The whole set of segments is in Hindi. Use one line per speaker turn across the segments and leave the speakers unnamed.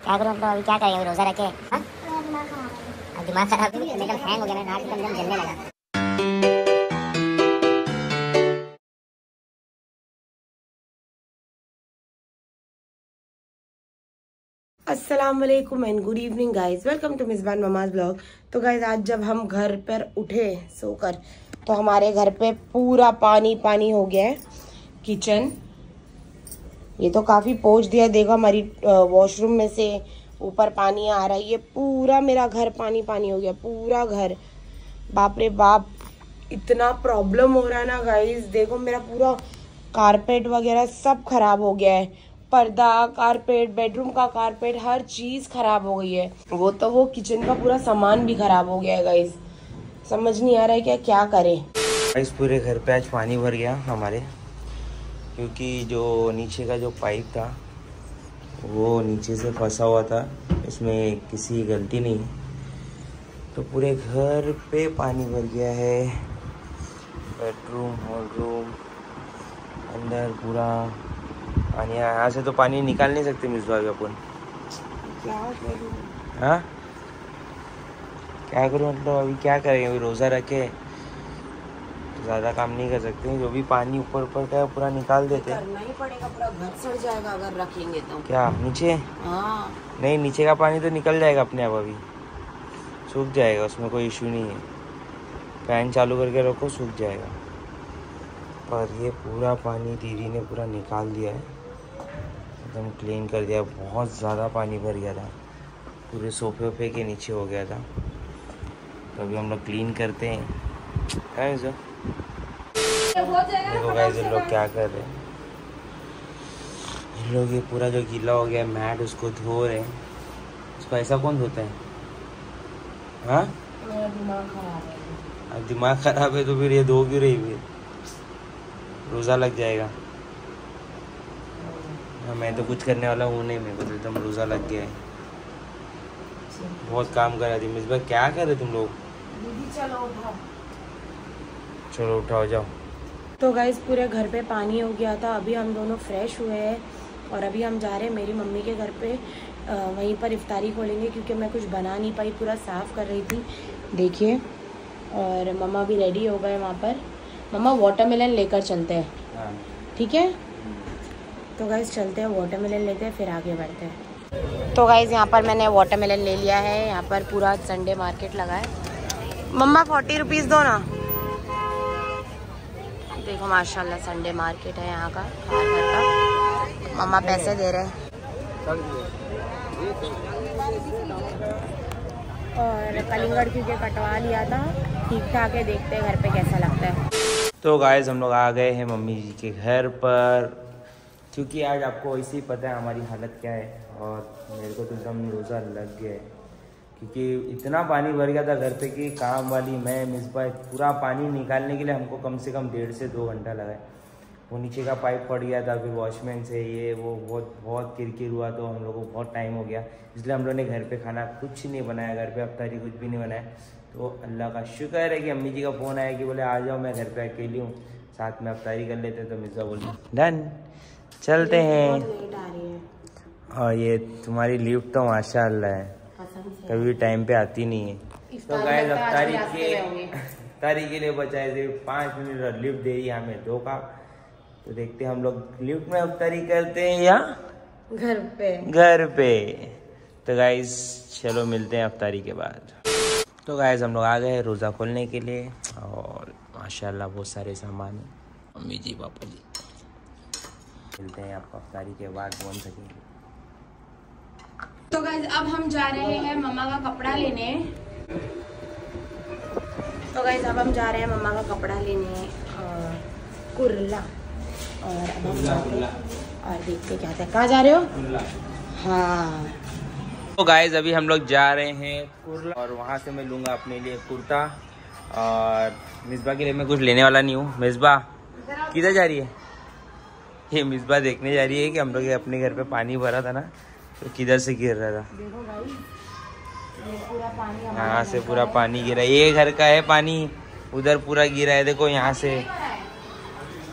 क्या करूँ मतलब अभी क्या करेंगे रोजा रखे? हाँ दिमाग खराब है, हैंग हो गया, नाक एकदम जलने लगा।
अस्सलाम वालेकुम and good evening guys, welcome to Mizban mama's blog. तो गाइज आज जब हम घर पर उठे सोकर तो हमारे घर पे पूरा पानी पानी हो गया है। किचन ये तो काफ़ी पोंछ दिया, देखो हमारी वॉशरूम में से ऊपर पानी आ रहा है। ये पूरा मेरा घर पानी पानी हो गया, पूरा घर। बाप रे बाप, इतना प्रॉब्लम हो रहा है ना गाइज। देखो मेरा पूरा कारपेट वगैरह सब खराब हो गया है, पर्दा, कारपेट, बेडरूम का कारपेट, हर चीज खराब हो गई है। वो किचन का पूरा सामान भी खराब हो गया है गाइज। समझ नहीं आ रहा है क्या करें।
गाइस पूरे घर पे आज पानी भर गया हमारे, क्योंकि जो नीचे का जो पाइप था वो नीचे से फंसा हुआ था, इसमें किसी की गलती नहीं है। तो पूरे घर पे पानी भर गया है, बेडरूम, हॉल रूम, अंदर पूरा पानी। यहाँ से तो पानी निकाल नहीं सकते मिसबा भी अपन।
क्या करूं?
हाँ क्या करूँ मतलब अभी क्या करेंगे? अभी रोज़ा रखे तो ज़्यादा काम नहीं कर सकते। जो भी पानी ऊपर ऊपर का है पूरा निकाल देते हैं।
करना ही पड़ेगा, पूरा घर सड़ जाएगा अगर रखेंगे तो।
क्या नीचे?
हाँ
नहीं, नीचे का पानी तो निकल जाएगा अपने आप, अभी सूख जाएगा, उसमें कोई इशू नहीं है। फैन चालू करके रखो, सूख जाएगा। पर ये पूरा पानी दीदी ने पूरा निकाल दिया है, एकदम क्लीन कर दिया। बहुत ज़्यादा पानी भर गया था, पूरे सोफे वोफे के नीचे हो गया था। तो अभी हम लोग क्लीन करते हैं। देखो गाइस ये लोग क्या कर रहे हैं। ये लोग ये पूरा जो गीला हो गया मैट उसको धो रहे हैं। उसको ऐसा कौन धोता है? हाँ
मेरा दिमाग खराब है।
अब दिमाग खराब है तो फिर ये धो क्यों रही? फिर रोज़ा लग जाएगा। मैं तो कुछ करने वाला हूँ नहीं, मेरे को तो एकदम रोज़ा लग गया है। बहुत काम कर रहा थी मिसबा। क्या कर रहे तुम लोग?
दीदी चलो उठाओ।
चलो उठाओ जाओ।
तो गाइज पूरे घर पे पानी हो गया था। अभी हम दोनों फ्रेश हुए हैं और अभी हम जा रहे हैं मेरी मम्मी के घर पे। वहीं पर इफ्तारी खोलेंगे क्योंकि मैं कुछ बना नहीं पाई, पूरा साफ़ कर रही थी, देखिए। और मम्मा भी रेडी हो गए वहाँ पर। मम्मा वाटरमेलन लेकर चलते हैं, ठीक है? तो गाइज चलते हैं, वाटरमेलन लेते हैं, फिर आगे बढ़ते हैं। तो गाइज यहाँ पर मैंने वाटरमेलन ले लिया है। यहाँ पर पूरा संडे मार्केट लगा है। मम्मा 40 रुपीज़ दो ना। देखो माशाल्लाह संडे मार्केट है यहाँ का, हर घर का। मम्मा पैसे दे रहे हैं। और कलिंगड़ क्योंकि कटवा लिया था, ठीक ठाक है, देखते हैं घर पे कैसा लगता है।
तो गाइस हम लोग आ गए हैं मम्मी जी के घर पर, क्योंकि आज आपको ऐसे ही पता है हमारी हालत क्या है। और मेरे को तो एकदम रोज़ा लग गया है, क्योंकि इतना पानी भर गया था घर पे कि काम वाली मैं मिसबा पूरा पानी निकालने के लिए हमको कम से कम 1.5 से 2 घंटा लगा। वो नीचे का पाइप फट गया था, फिर वॉशमैन से ये वो बहुत किरकिर हुआ, तो हम लोग को बहुत टाइम हो गया। इसलिए हम लोग ने घर पे खाना कुछ नहीं बनाया, घर पे अफ्तारी कुछ भी नहीं बनाया। तो अल्लाह का शुक्र है कि अम्मी जी का फ़ोन आया कि बोले आ जाओ, मैं घर पे अकेली हूँ, साथ में अफ्तारी कर लेते। तो मिसबा बोली डन, चलते हैं। और ये तुम्हारी लिफ्ट तो माशाअल्लाह है, कभी टाइम पे आती नहीं है। तो गाइस अफ्तारी के लिए बचाए सिर्फ 5 मिनट और लिफ्ट दे रही हमें धोखा। तो देखते हैं हम लोग लिफ्ट में अफ्तारी करते हैं या घर पे। तो गाइस चलो मिलते हैं अफ्तारी के बाद। तो गाइस हम लोग आ गए रोज़ा खोलने के लिए, और माशाल्लाह बहुत सारे सामान है। मम्मी जी, पापा जी, मिलते हैं आपको अफ्तारी के बाद बोल सकेंगे।
तो गाइस अब हम जा रहे हैं मम्मा का कपड़ा लेने। कुर्ला। और अब हम जाते हैं और देखते क्या था। कहाँ जा रहे हो? हाँ
तो गाइस अभी हम लोग जा रहे हैं कुर्ला, और वहाँ से मैं लूँगा अपने लिए कुर्ता। और मिसबा के लिए मैं कुछ लेने वाला नहीं हूँ। मिसबा किधर जा रही है? ये मिसबा देखने जा रही है कि हम लोग अपने घर पे पानी भरा था ना, तो किधर से गिर रहा था।
देखो गाइस, ये पूरा पानी
यहाँ से पूरा पानी गिरा। ये घर का है पानी, उधर पूरा गिरा है। देखो यहाँ से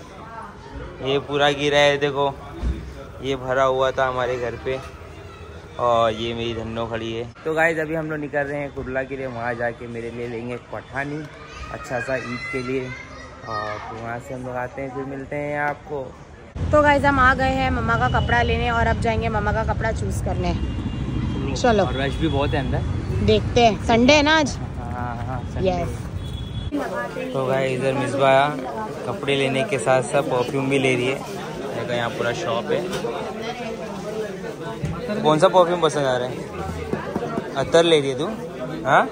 ये पूरा गिरा है, देखो ये भरा हुआ था हमारे घर पे। और ये मेरी धन्नो खड़ी है। तो गाइस अभी हम लोग निकल रहे हैं कुर्ला के लिए। वहाँ जाके मेरे लिए लेंगे पठानी अच्छा सा ईद के लिए, और फिर वहाँ से हम लोग आते हैं, फिर मिलते हैं आपको।
तो गाइस हम आ गए हैं मम्मा का कपड़ा लेने और अब जाएंगे मम्मा का कपड़ा चूज करने। चलो,
और रश भी बहुत है अंदर, देखते हैं।
संडे है ना आज।
हाँ यस। तो गाइस इधर मिसबा कपड़े लेने के साथ साथ परफ्यूम भी ले रही है। देखो यहाँ पूरा शॉप है। कौन सा परफ्यूम पसंद आ रहा है? अत्तर ले रही है तू? हाँ,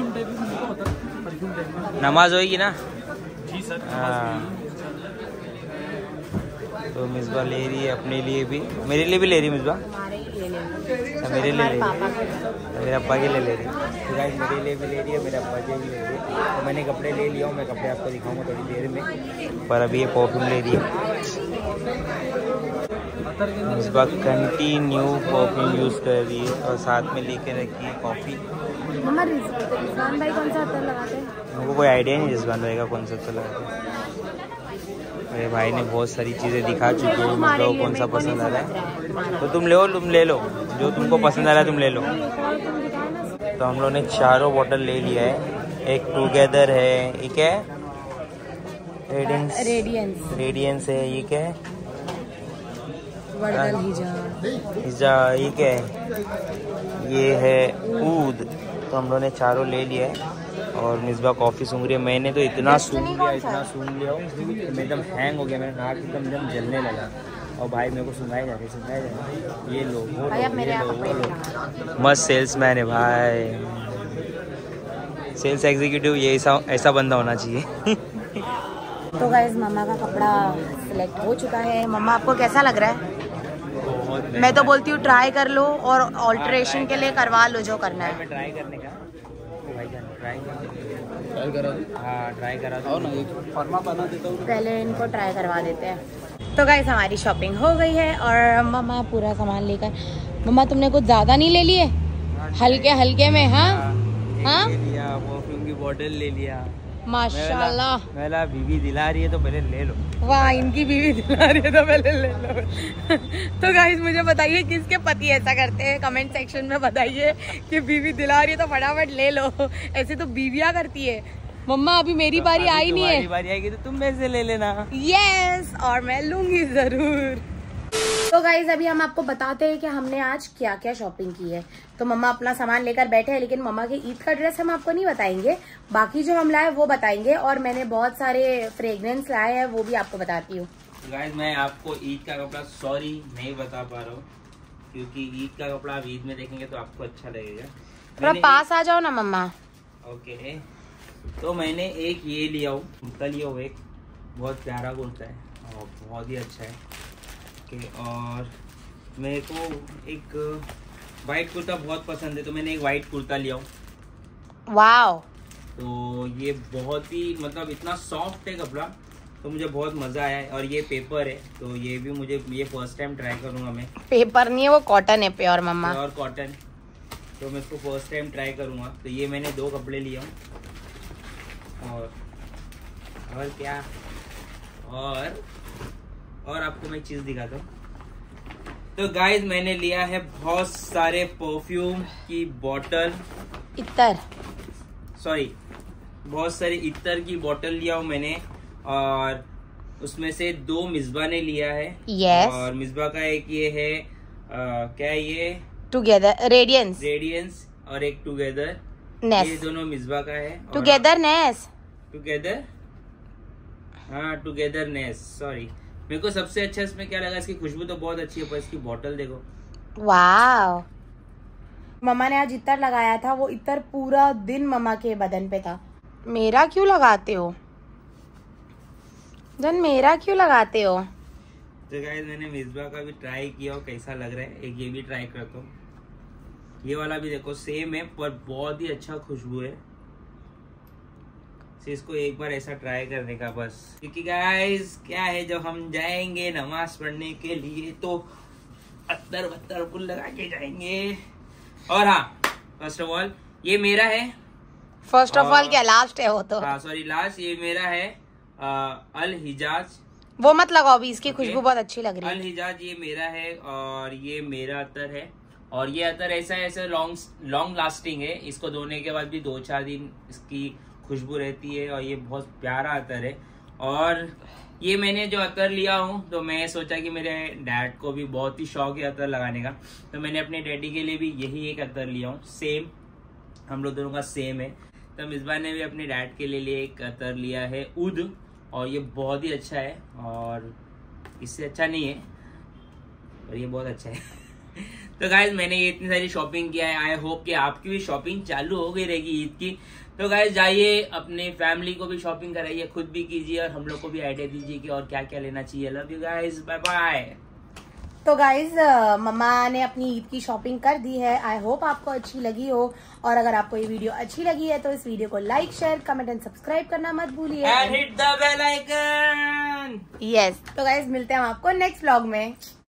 नमाज होगी ना? जी सर। हाँ, तो मिसबा ले रही है अपने लिए भी, मेरे लिए भी ले रही है मिसबा। मेरे लिए ले रही है, मेरे अब्बा के लिए ले रही है। तो गाइस मेरे लिए भी ले रही है, मेरे अब्बा के भी ले रही है। तो मैंने कपड़े ले लिया हूँ, मैं कपड़े आपको दिखाऊंगा थोड़ी देर में, पर अभी ये परफ्यूम ले रही है। मिसबा कंटिन्यू परफ्यूम यूज़ कर रही है और साथ में लेके रखी है कॉफ़ी।
रिजवान भाई कौन सा अत्तर लगाते हैं?
मुझको कोई आइडिया नहीं रिजवान भाई का कौन सा अत्तर लगाते हैं। मेरे भाई ने बहुत सारी चीज़ें दिखा चुकी है, मतलब कौन सा पसंद आ रहा है तो तुम ले लो, जो तुमको पसंद आ रहा है तुम ले लो। तो हम लोग ने चारों बॉटल ले लिया है। एक टुगेदर है, एक है रेडियंस है, ये क्या है? हिजा, ये क्या है? ये है ऊद। तो हम लोग ने चारों ले लिया है और मिसबा कॉफ़ी सूंघ रही है। मैंने तो इतना सूंघ लिया कि मैं एकदम हैंग हो गया, मेरा नाक एकदम जलने लगा। और भाई मेरे को सुनाया जा रहा है, ये लो वो लो। मस्त सेल्समैन है भाई, सेल्स एग्जीक्यूटिव, ये ऐसा बंदा होना चाहिए।
तो गाइस मम्मा का कपड़ा सिलेक्ट हो चुका है। मम्मा आपको कैसा लग रहा है? मैं तो बोलती हूँ ट्राई कर लो और ऑल्ट्रेशन के लिए करवा लो जो करना है।
ट्राई करने का ट्राई करा दो ना, एक फर्मा बना देता हूँ।
पहले इनको ट्राई करवा देते हैं। तो गाइस हमारी शॉपिंग हो गई है और मम्मा पूरा सामान लेकर। मम्मा तुमने कुछ ज्यादा नहीं ले लिए? हल्के में। हाँ,
परफ्यूम की बोतल ले लिया
माशाल्लाह।
मेरा बीवी दिला रही है तो पहले ले लो।
वाह, इनकी बीवी दिला रही है तो पहले ले लो। तो गाइस मुझे बताइए किसके पति ऐसा करते हैं, कमेंट सेक्शन में बताइए कि बीवी दिला रही है तो फटाफट ले लो। ऐसे तो बीवियां करती है। मम्मा अभी मेरी बारी आई नहीं है।
बारी आएगी तो तुम में से ले लेना।
यस, और मैं लूंगी जरूर। तो गाइज अभी हम आपको बताते हैं कि हमने आज क्या क्या शॉपिंग की है। तो मम्मा अपना सामान लेकर बैठे हैं, लेकिन मम्मा के ईद का ड्रेस हम आपको नहीं बताएंगे, बाकी जो हम लाए वो बताएंगे। और मैंने बहुत सारे फ्रेग्रेंस लाए हैं, वो भी आपको बताती हूँ।
गाइज मैं आपको ईद का कपड़ा सॉरी नहीं बता पा रहा हूँ, क्योंकि ईद का कपड़ा आप ईद में देखेंगे तो आपको अच्छा लगेगा।
थोड़ा पास आ जाओ ना मम्मा।
ओके, तो मैंने एक ये लिया हूँ, कुर्ता लिया हूँ, एक बहुत प्यारा कुर्ता है और बहुत ही अच्छा है। और मेरे को एक वाइट कुर्ता बहुत पसंद है, तो मैंने एक वाइट कुर्ता लिया हूँ।
वाव,
तो ये बहुत ही मतलब इतना सॉफ्ट है कपड़ा, तो मुझे बहुत मजा आया है। और ये पेपर है, तो ये भी मुझे ये फर्स्ट टाइम ट्राई करूंगा मैं।
पेपर नहीं है वो, कॉटन है, प्योर मम्मा,
प्योर कॉटन। तो मैं इसको फर्स्ट टाइम ट्राई करूंगा। तो ये मैंने 2 कपड़े लिए हूँ। और क्या, और आपको मैं चीज दिखाता हूँ। तो गाइज मैंने लिया है बहुत सारे परफ्यूम की बोतल, बहुत सारे इत्तर की बोतल लिया हूँ मैंने। और उसमें से 2 मिसबा ने लिया है।
yes.
और मिसबा का एक ये है क्या है ये,
टुगेदर रेडियंस,
और एक टुगेदर, ये दोनों मिसबा का है। Togetherness, sorry. मेरे को सबसे अच्छा इसमें क्या लगा, इसकी खुशबू तो बहुत अच्छी है, पर इसकी बोतल देखो।
वाव, मम्मा ने आज इत्तर लगाया था, वो इत्तर पूरा दिन मम्मा के बदन पे था। मेरा क्यों लगाते हो जन, मेरा क्यों लगाते हो?
तो गाइस मैंने मिसबा का भी ट्राई किया और कैसा लग रहा है, एक ये भी ट्राई करता हूँ। ये वाला भी देखो सेम है, पर बहुत ही अच्छा खुशबू है। इसको एक बार ऐसा ट्राई करने का बस, क्योंकि गाइस क्या है, जब हम जाएंगे नमाज पढ़ने के लिए तो अत्तर बत्तर कुल लगा के जाएंगे। और हाँ, फर्स्ट ऑफ ऑल ये मेरा है।
फर्स्ट ऑफ ऑल क्या, लास्ट है वो तो।
हाँ सॉरी, लास्ट। ये मेरा है अल हिजाज।
वो मत लगाओ अभी, इसकी खुशबू बहुत अच्छी लग रही है।
अल हिजाज ये मेरा है, और ये मेरा अत्तर है। और ये अतर ऐसा है, ऐसे लॉन्ग लास्टिंग है, इसको धोने के बाद भी 2-4 दिन इसकी खुशबू रहती है और ये बहुत प्यारा अतर है। और ये मैंने जो अतर लिया हूँ तो मैं सोचा कि मेरे डैड को भी बहुत ही शौक है अतर लगाने का, तो मैंने अपने डैडी के लिए भी यही एक अतर लिया हूँ। सेम, हम लोग दोनों का सेम है। तो मिसबान ने भी अपने डैड के लिए एक अतर लिया है उद, और ये बहुत ही अच्छा है और इससे अच्छा नहीं है और ये बहुत अच्छा है। तो गाइज मैंने ये इतनी सारी शॉपिंग किया है, आई होप कि आपकी भी शॉपिंग चालू हो गई रहेगी ईद की। तो गाइज जाइए अपने फैमिली को भी शॉपिंग कराइए, खुद भी कीजिए और हम लोग को भी आइडिया दीजिए कि और क्या क्या लेना चाहिए। Love you guys, bye bye.
तो गाइज मम्मा ने अपनी ईद की शॉपिंग कर दी है, आई होप आपको अच्छी लगी हो। और अगर आपको ये वीडियो अच्छी लगी है तो इस वीडियो को like, share, comment and subscribe करना मत भूलिए
and hit the bell icon.
Yes, तो गाइज मिलते हैं हम आपको नेक्स्ट व्लॉग में।